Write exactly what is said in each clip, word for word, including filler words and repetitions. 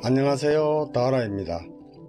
안녕하세요, 다라입니다.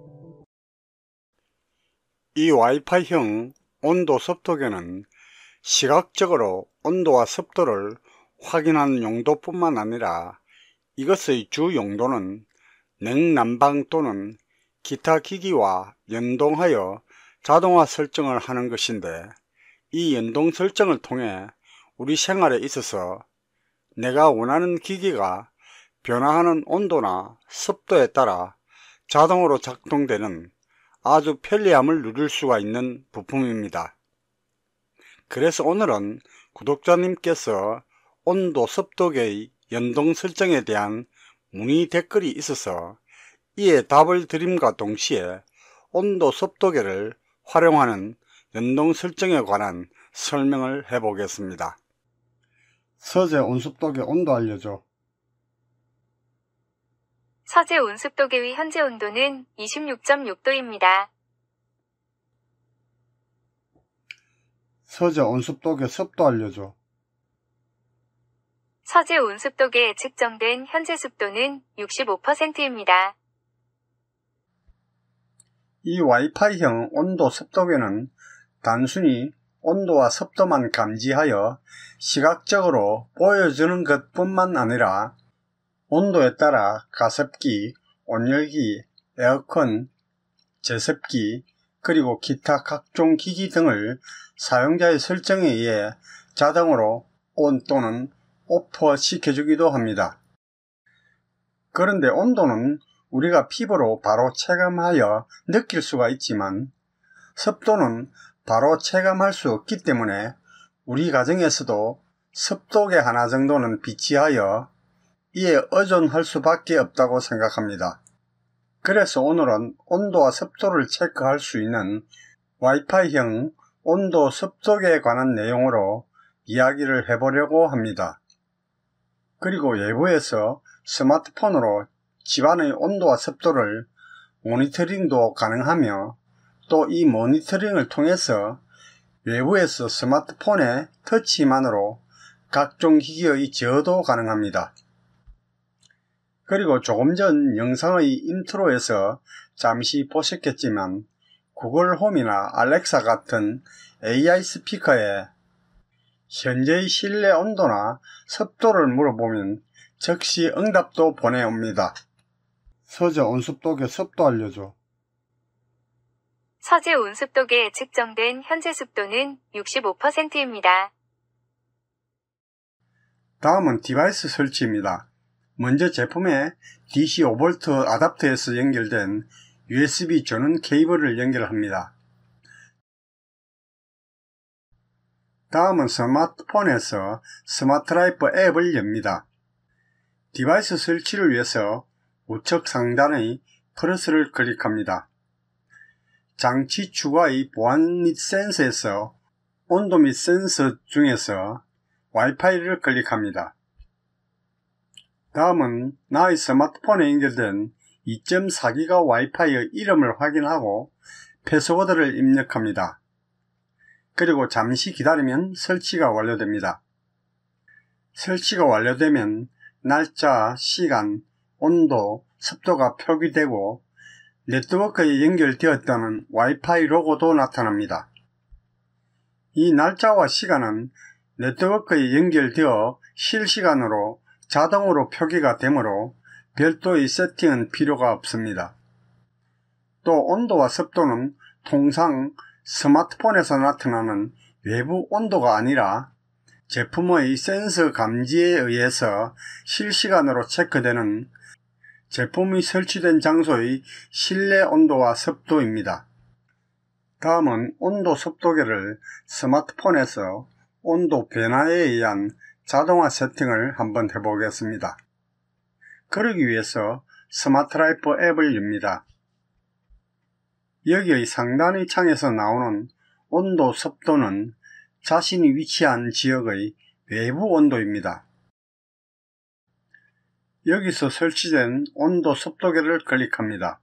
이 와이파이형 온도 습도계는 시각적으로 온도와 습도를 확인하는 용도뿐만 아니라 이것의 주 용도는 냉난방 또는 기타 기기와 연동하여 자동화 설정을 하는 것인데, 이 연동 설정을 통해 우리 생활에 있어서 내가 원하는 기기가 변화하는 온도나 습도에 따라 자동으로 작동되는 아주 편리함을 누릴 수가 있는 부품입니다. 그래서 오늘은 구독자님께서 온도 습도계의 연동 설정에 대한 문의 댓글이 있어서 이에 답을 드림과 동시에 온도 습도계를 활용하는 연동 설정에 관한 설명을 해보겠습니다. 서재 온습도계 온도 알려줘. 서재 온습도계의 현재 온도는 이십육 점 육 도입니다. 서재 온습도계 습도 알려줘. 서재 온습도계에 측정된 현재 습도는 육십오 퍼센트입니다. 이 와이파이형 온도 습도계는 단순히 온도와 습도만 감지하여 시각적으로 보여주는 것뿐만 아니라 온도에 따라 가습기, 온열기, 에어컨, 제습기, 그리고 기타 각종 기기 등을 사용자의 설정에 의해 자동으로 온 또는 오프 시켜주기도 합니다. 그런데 온도는 우리가 피부로 바로 체감하여 느낄 수가 있지만 습도는 바로 체감할 수 없기 때문에 우리 가정에서도 습도계 하나 정도는 비치하여 이에 의존할 수밖에 없다고 생각합니다. 그래서 오늘은 온도와 습도를 체크할 수 있는 와이파이형 온도 습도계에 관한 내용으로 이야기를 해보려고 합니다. 그리고 외부에서 스마트폰으로 집안의 온도와 습도를 모니터링도 가능하며, 또 이 모니터링을 통해서 외부에서 스마트폰의 터치만으로 각종 기기의 제어도 가능합니다. 그리고 조금 전 영상의 인트로에서 잠시 보셨겠지만 구글 홈이나 알렉사 같은 에이아이 스피커에 현재의 실내 온도나 습도를 물어보면 즉시 응답도 보내옵니다. 서재 온습도계 습도 알려줘. 서재 온습도계에 측정된 현재 습도는 육십오 퍼센트입니다. 다음은 디바이스 설치입니다. 먼저 제품에 디씨 오 볼트 아답터에서 연결된 유에스비 전원 케이블을 연결합니다. 다음은 스마트폰에서 스마트라이프 앱을 엽니다. 디바이스 설치를 위해서 우측 상단의 플러스를 클릭합니다. 장치 추가의 보안 및 센서에서 온도 및 센서 중에서 와이파이를 클릭합니다. 다음은 나의 스마트폰에 연결된 이 점 사 기가 와이파이의 이름을 확인하고 패스워드를 입력합니다. 그리고 잠시 기다리면 설치가 완료됩니다. 설치가 완료되면 날짜, 시간, 온도, 습도가 표기되고 네트워크에 연결되었다는 와이파이 로고도 나타납니다. 이 날짜와 시간은 네트워크에 연결되어 실시간으로 자동으로 표기가 되므로 별도의 세팅은 필요가 없습니다. 또 온도와 습도는 통상 스마트폰에서 나타나는 외부 온도가 아니라 제품의 센서 감지에 의해서 실시간으로 체크되는 제품이 설치된 장소의 실내 온도와 습도입니다. 다음은 온도 습도계를 스마트폰에서 온도 변화에 의한 자동화 세팅을 한번 해보겠습니다. 그러기 위해서 스마트라이프 앱을 엽니다. 여기의 상단의 창에서 나오는 온도 습도는 자신이 위치한 지역의 외부 온도입니다. 여기서 설치된 온도 습도계를 클릭합니다.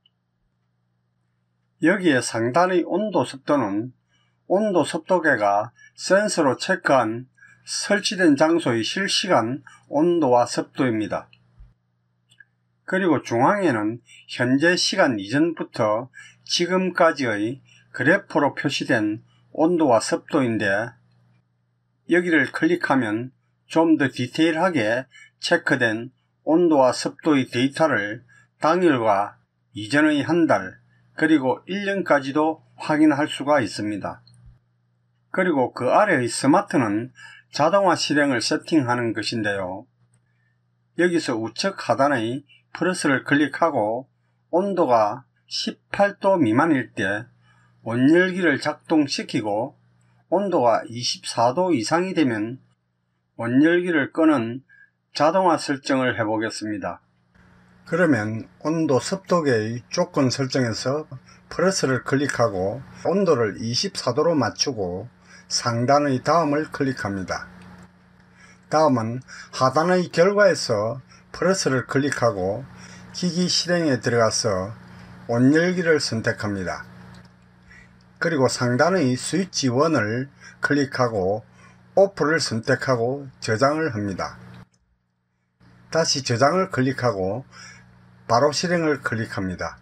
여기에 상단의 온도 습도는 온도 습도계가 센서로 체크한 설치된 장소의 실시간 온도와 습도입니다. 그리고 중앙에는 현재 시간 이전부터 지금까지의 그래프로 표시된 온도와 습도인데, 여기를 클릭하면 좀 더 디테일하게 체크된 온도와 습도의 데이터를 당일과 이전의 한 달, 그리고 일 년까지도 확인할 수가 있습니다. 그리고 그 아래의 스마트는 자동화 실행을 세팅하는 것인데요. 여기서 우측 하단의 플러스를 클릭하고 온도가 십팔 도 미만일 때 온열기를 작동시키고, 온도가 이십사 도 이상이 되면 온열기를 끄는 자동화 설정을 해보겠습니다. 그러면 온도 습도계의 조건 설정에서 플러스를 클릭하고 온도를 이십사 도로 맞추고 상단의 다음을 클릭합니다. 다음은 하단의 결과에서 플러스를 클릭하고 기기 실행에 들어가서 온열기를 선택합니다. 그리고 상단의 스위치 일을 클릭하고 오프를 선택하고 저장을 합니다. 다시 저장을 클릭하고 바로 실행을 클릭합니다.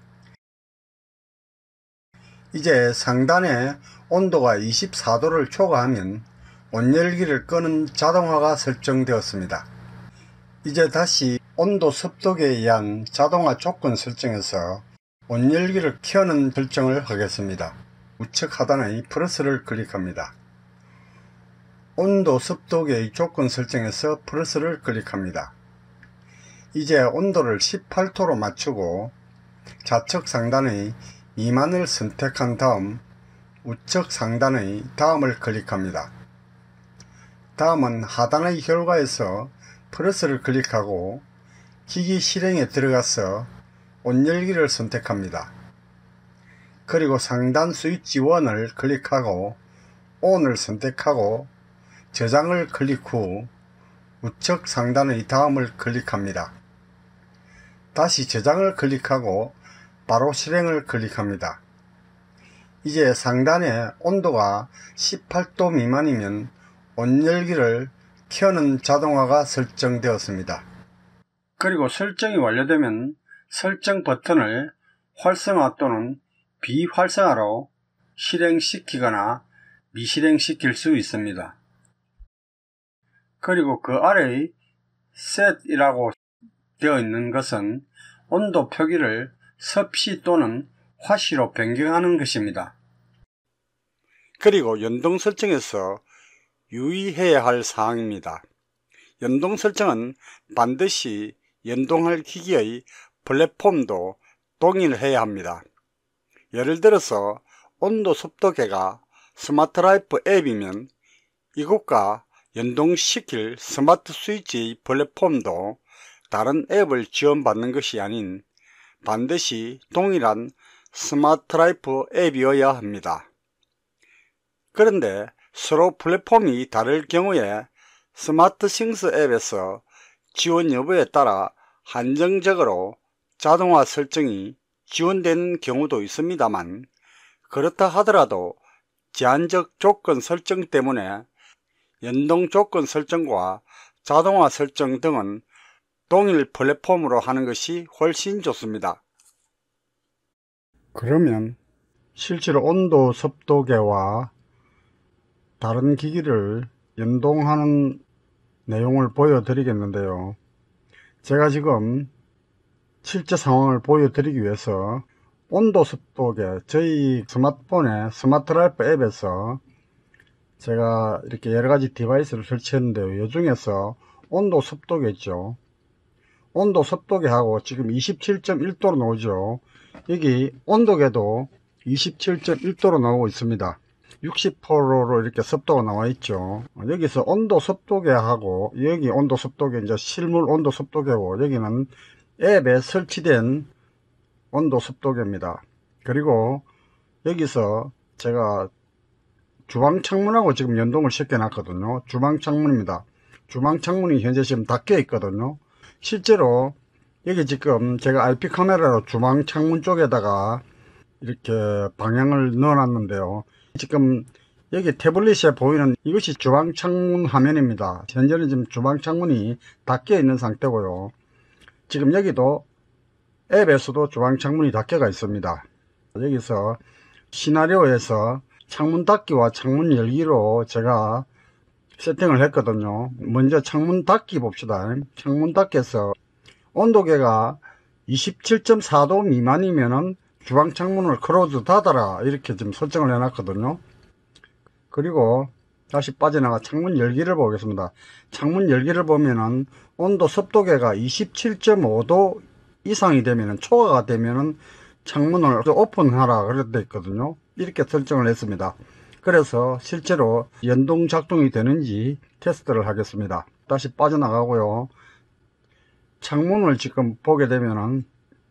이제 상단에 온도가 이십사 도를 초과하면 온열기를 끄는 자동화가 설정되었습니다. 이제 다시 온도 습도계에 의한 자동화 조건 설정에서 온열기를 켜는 설정을 하겠습니다. 우측 하단의 플러스를 클릭합니다. 온도 습도계의 조건 설정에서 플러스를 클릭합니다. 이제 온도를 십팔 도로 맞추고 좌측 상단의 미만을 선택한 다음 우측 상단의 다음을 클릭합니다. 다음은 하단의 결과에서 플러스를 클릭하고 기기 실행에 들어가서 온열기를 선택합니다. 그리고 상단 스위치 일을 클릭하고 ON을 선택하고 저장을 클릭 후 우측 상단의 다음을 클릭합니다. 다시 저장을 클릭하고 바로 실행을 클릭합니다. 이제 상단에 온도가 십팔 도 미만이면 온열기를 켜는 자동화가 설정되었습니다. 그리고 설정이 완료되면 설정 버튼을 활성화 또는 비활성화로 실행시키거나 미실행시킬 수 있습니다. 그리고 그 아래의 Set이라고 되어 있는 것은 온도 표기를 섭씨 또는 화씨로 변경하는 것입니다. 그리고 연동 설정에서 유의해야 할 사항입니다. 연동 설정은 반드시 연동할 기기의 플랫폼도 동일해야 합니다. 예를 들어서 온도 습도계가 스마트라이프 앱이면 이것과 연동시킬 스마트 스위치 플랫폼도 다른 앱을 지원받는 것이 아닌 반드시 동일한 스마트라이프 앱이어야 합니다. 그런데 서로 플랫폼이 다를 경우에 스마트싱스 앱에서 지원 여부에 따라 한정적으로 자동화 설정이 지원되는 경우도 있습니다만, 그렇다 하더라도 제한적 조건 설정 때문에 연동 조건 설정과 자동화 설정 등은 동일 플랫폼으로 하는 것이 훨씬 좋습니다. 그러면 실제로 온도 습도계와 다른 기기를 연동하는 내용을 보여드리겠는데요. 제가 지금 실제 상황을 보여드리기 위해서 온도 습도계, 저희 스마트폰의 스마트라이프 앱에서 제가 이렇게 여러가지 디바이스를 설치했는데요. 이 중에서 온도 습도계죠. 온도 습도계하고 지금 이십칠 점 일 도로 나오죠. 여기 온도계도 이십칠 점 일 도로 나오고 있습니다. 육십 퍼센트로 이렇게 습도가 나와 있죠. 여기서 온도 습도계하고, 여기 온도 습도계 이제 실물 온도 습도계고, 여기는 앱에 설치된 온도 습도계입니다. 그리고 여기서 제가 주방 창문하고 지금 연동을 시켜 놨거든요. 주방 창문입니다. 주방 창문이 현재 지금 닫혀 있거든요. 실제로 여기 지금 제가 아이피 카메라로 주방 창문 쪽에다가 이렇게 방향을 넣어 놨는데요. 지금 여기 태블릿에 보이는 이것이 주방 창문 화면입니다. 현재는 지금 주방 창문이 닫혀 있는 상태고요. 지금 여기도 앱에서도 주방 창문이 닫혀가 있습니다. 여기서 시나리오에서 창문 닫기와 창문 열기로 제가 세팅을 했거든요. 먼저 창문 닫기 봅시다. 창문 닫기에서 온도계가 이십칠 점 사 도 미만이면은 주방 창문을 클로즈 닫아라 이렇게 지금 설정을 해놨거든요. 그리고 다시 빠져나가 창문 열기를 보겠습니다. 창문 열기를 보면은 온도 습도계가 이십칠 점 오 도 이상이 되면은 초과가 되면은 창문을 오픈하라 그렇게 있거든요. 이렇게 설정을 했습니다. 그래서 실제로 연동 작동이 되는지 테스트를 하겠습니다. 다시 빠져나가고요. 창문을 지금 보게 되면은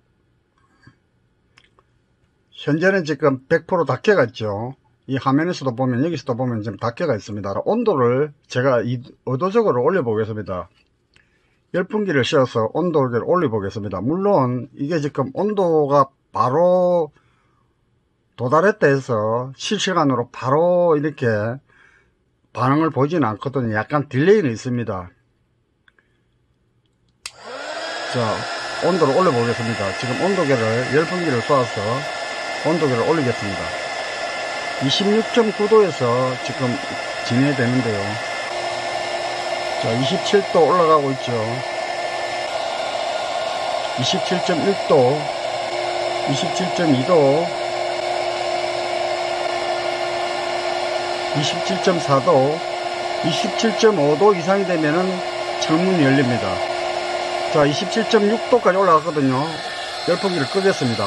현재는 지금 백 퍼센트 닫혀가 있죠. 이 화면에서도 보면 여기서도 보면 지금 닫혀가 있습니다. 온도를 제가 의도적으로 올려 보겠습니다. 열풍기를 씌워서 온도를 올려 보겠습니다. 물론 이게 지금 온도가 바로 도달했다 해서 실시간으로 바로 이렇게 반응을 보지는 않거든요. 약간 딜레이는 있습니다. 자, 온도를 올려 보겠습니다. 지금 온도계를 열풍기를 쏘아서 온도계를 올리겠습니다. 이십육 점 구 도에서 지금 진행되는데요. 자, 이십칠 도 올라가고 있죠. 이십칠 점 일 도, 이십칠 점 이 도, 이십칠 점 사 도, 이십칠 점 오 도 이상이 되면은 창문이 열립니다. 자, 이십칠 점 육 도까지 올라갔거든요. 열풍기를 끄겠습니다.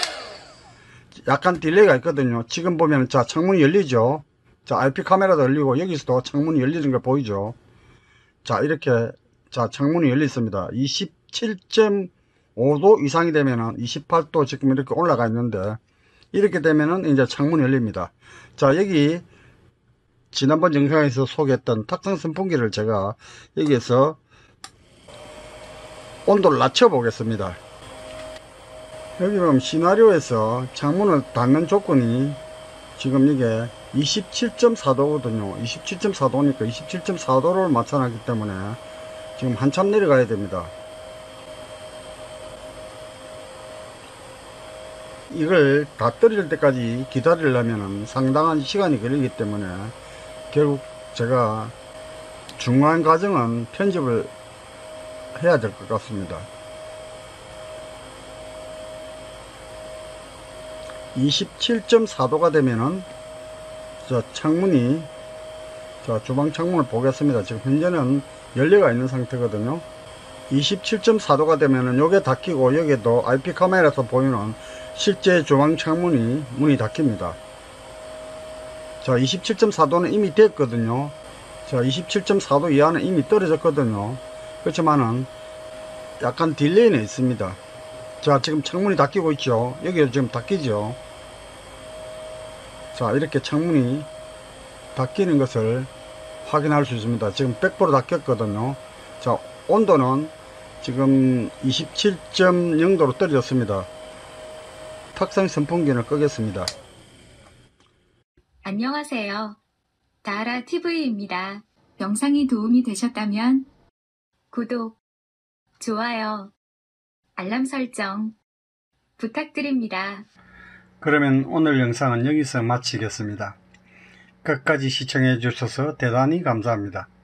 약간 딜레이가 있거든요. 지금 보면 자, 창문이 열리죠. 자, 아이피 카메라도 열리고 여기서도 창문이 열리는 걸 보이죠. 자, 이렇게 자, 창문이 열려 있습니다. 이십칠 점 오 도 이상이 되면은 이십팔 도 지금 이렇게 올라가 있는데 이렇게 되면은 이제 창문이 열립니다. 자, 여기 지난번 영상에서 소개했던 탁상 선풍기를 제가 여기에서 온도를 낮춰 보겠습니다. 여기 보면 시나리오에서 창문을 닫는 조건이 지금 이게 이십칠 점 사 도거든요. 이십칠 점 사 도니까 이십칠 점 사 도를 맞춰놨기 때문에 지금 한참 내려가야 됩니다. 이걸 다 떨어질 때까지 기다리려면 상당한 시간이 걸리기 때문에 결국 제가 중간 과정은 편집을 해야 될 것 같습니다. 이십칠 점 사 도가 되면은 저 창문이 자, 주방 창문을 보겠습니다. 지금 현재는 열려가 있는 상태거든요. 이십칠 점 사 도가 되면은 요게 닫히고 여기도 아이피 카메라에서 보이는 실제 주방 창문이 문이 닫힙니다. 자, 이십칠 점 사 도는 이미 됐거든요. 자, 이십칠 점 사 도 이하는 이미 떨어졌거든요. 그렇지만은 약간 딜레이는 있습니다. 자, 지금 창문이 닫히고 있죠. 여기 지금 닫히죠. 자, 이렇게 창문이 닫히는 것을 확인할 수 있습니다. 지금 백 퍼센트 닫혔거든요. 자, 온도는 지금 이십칠 점 영 도로 떨어졌습니다. 탁상 선풍기를 끄겠습니다. 안녕하세요. 다하라티브이입니다. 영상이 도움이 되셨다면 구독, 좋아요, 알람 설정 부탁드립니다. 그러면 오늘 영상은 여기서 마치겠습니다. 끝까지 시청해 주셔서 대단히 감사합니다.